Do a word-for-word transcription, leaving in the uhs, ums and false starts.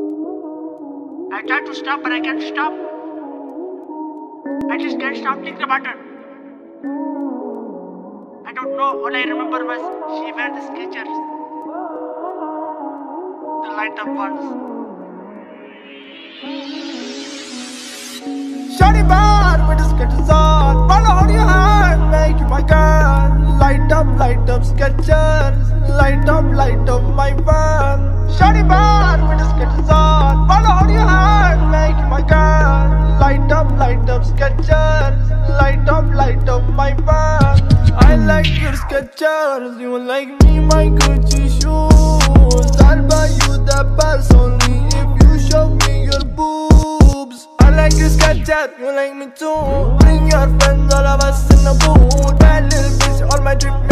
I tried to stop, but I can't stop. I just can't stop clicking the button. I don't know. All I remember was she wear the Skechers, the light up ones. Shawty bad with the Skechers on. Follow on your hand, make you my girl. Light up, light up Skechers. Light up, light up my van. Shawty bad with the Skechers on. Follow on your hand, make you my girl. Light up, light up Skechers. Light up, light up my van. I like your Skechers. You like me, my Gucci shoes. I'll buy you the purse only if you show me your boobs. I like your Skechers, you like me too. Bring your friends, all of us in the booth. Bad little bitch, all my drip.